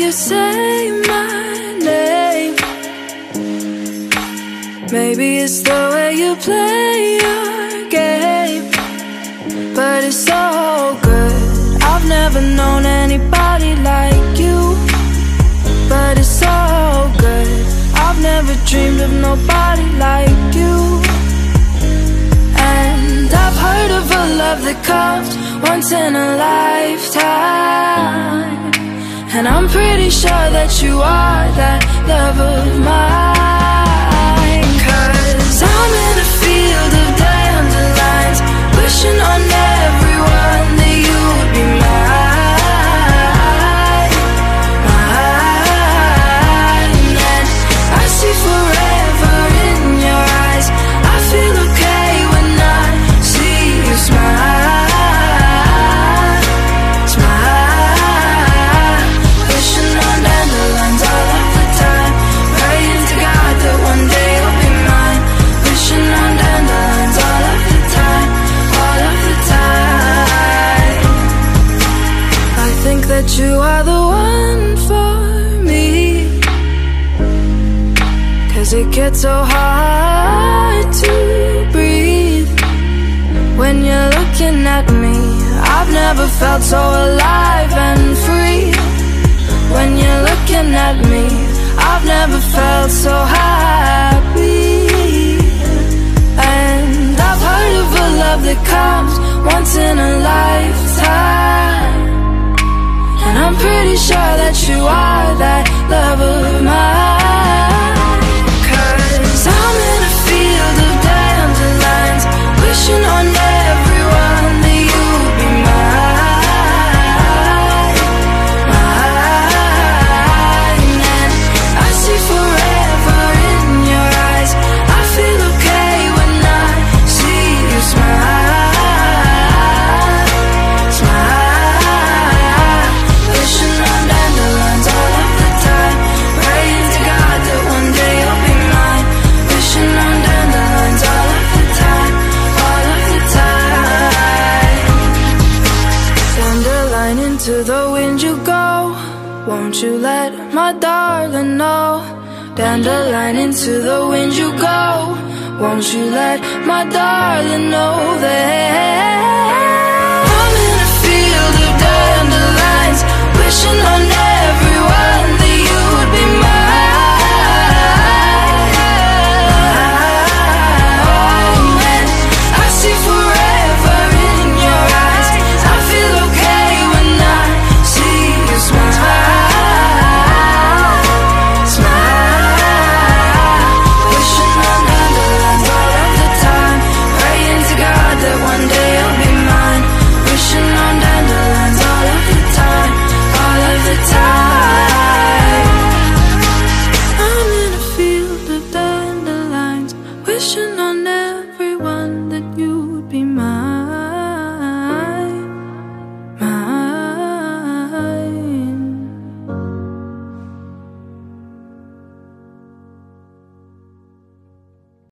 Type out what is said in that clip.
you say my name. Maybe it's the way you play your game, but it's so good. I've never known anybody like you, but it's so good. I've never dreamed of nobody like you. And I've heard of a love that comes once in a lifetime, and I'm pretty sure that you are that love of mine. 'Cause I'm in a field of dandelions, wishing on everyone that you would be mine, mine. And I see forever in your eyes. I feel okay when I see you smile, smile. Wishing on dandelions all of the time, praying to God that one day you'll be mine. Wishing on dandelions all of the time, all of the time. I think that you are the one for me, 'cause it gets so hard to breathe when you're looking at me. I've never felt so alive and free. When you're looking at me, I've never felt so happy. And I've heard of a love that comes once in a lifetime, and I'm pretty sure that you are that love of mine. 'Cause I'm in a field of dandelions, wishing on everyone that you would be mine, mine. And I see forever in your eyes. I feel okay when I see you smile, smile. Wishing on dandelions all of the time, praying to God that one day you'll be mine. Wishing on dandelions all of the time, all of the time. Dandelion, into the wind you go, won't you let my darling know? Dandelion, into the wind you go, won't you let my darling know that I'm in a field of dandelions, wishing on everyone